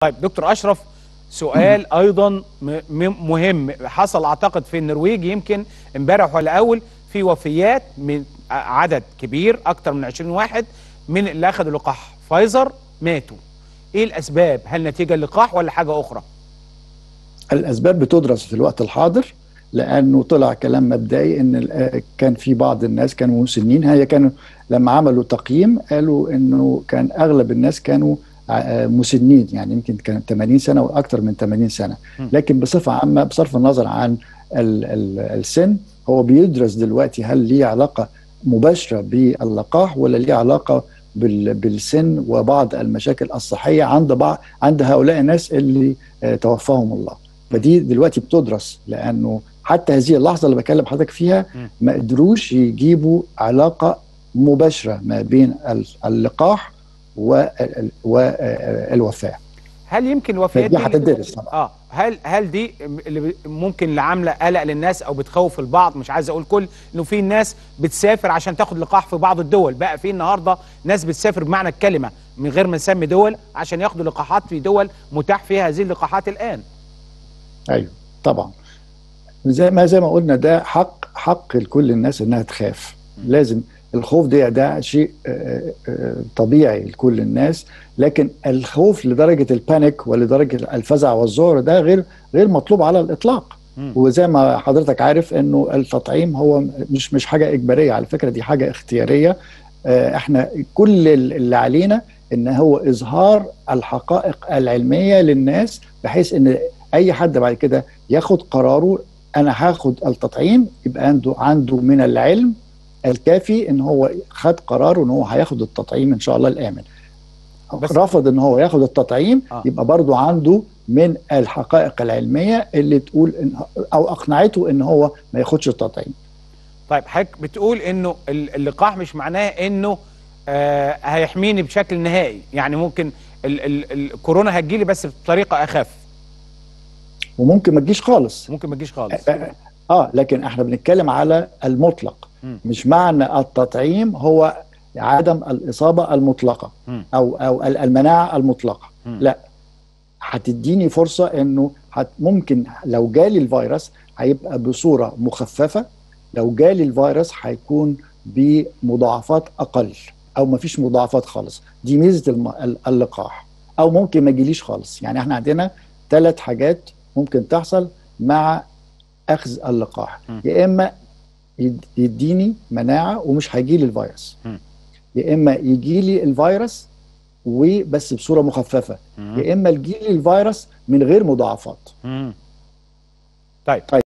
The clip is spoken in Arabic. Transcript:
طيب دكتور أشرف، سؤال أيضا مهم حصل أعتقد في النرويج يمكن امبارح ولا أول، في وفيات من عدد كبير أكتر من 20 واحد من اللي أخذوا لقاح فايزر ماتوا. إيه الأسباب؟ هل نتيجة اللقاح ولا حاجة أخرى؟ الأسباب بتدرس في الوقت الحاضر، لأنه طلع كلام مبدئي إن كان في بعض الناس كانوا مسنين. هي كانوا لما عملوا تقييم قالوا إنه كان أغلب الناس كانوا مسنين، يعني يمكن كانت 80 سنة وأكثر من 80 سنة. لكن بصفة عامة بصرف النظر عن السن، هو بيدرس دلوقتي هل ليه علاقة مباشرة باللقاح ولا ليه علاقة بالسن وبعض المشاكل الصحية عند هؤلاء الناس اللي توفاهم الله. فدي دلوقتي بتدرس، لأنه حتى هذه اللحظة اللي بكلم حضرتك فيها ما قدروش يجيبوا علاقة مباشرة ما بين اللقاح والوفاة. هل يمكن الوفيات دي هتدرس طبعا. هل دي اللي ممكن اللي عامله قلق للناس او بتخوف البعض؟ مش عايز اقول كل، انه في ناس بتسافر عشان تاخد لقاح في بعض الدول، بقى في النهارده ناس بتسافر بمعنى الكلمه من غير ما نسمي دول عشان ياخدوا لقاحات في دول متاح فيها هذه اللقاحات الان. ايوه طبعا، زي ما قلنا ده حق لكل الناس انها تخاف. لازم الخوف ده شيء طبيعي لكل الناس، لكن الخوف لدرجه البانيك ولدرجه الفزع والذعر ده غير مطلوب على الاطلاق. وزي ما حضرتك عارف انه التطعيم هو مش حاجه اجباريه، على فكره دي حاجه اختياريه. احنا كل اللي علينا ان هو اظهار الحقائق العلميه للناس، بحيث ان اي حد بعد كده ياخد قراره انا هاخد التطعيم يبقى عنده من العلم الكافي ان هو خد قراره ان هو هياخد التطعيم ان شاء الله الامن. رفض ان هو ياخد التطعيم يبقى برضو عنده من الحقائق العلميه اللي تقول او اقنعته ان هو ما ياخدش التطعيم. طيب حضرتك بتقول انه اللقاح مش معناه انه هيحميني بشكل نهائي، يعني ممكن الكورونا هتجيلي بس بطريقه اخف، وممكن ما تجيش خالص. ممكن ما تجيش خالص. لكن احنا بنتكلم على المطلق. مش معنى التطعيم هو عدم الإصابة المطلقة أو المناعة المطلقة. لا، هتديني فرصة إنه ممكن لو جالي الفيروس هيبقى بصورة مخففة، لو جالي الفيروس هيكون بمضاعفات أقل أو مفيش مضاعفات خالص. دي ميزة اللقاح. أو ممكن ما يجيليش خالص. يعني احنا عندنا 3 حاجات ممكن تحصل مع أخذ اللقاح. يا إما يديني مناعة ومش هيجيلي الفيروس، يا إما يجيلي الفيروس وبس بصورة مخففة، يا إما يجيلي الفيروس من غير مضاعفات. طيب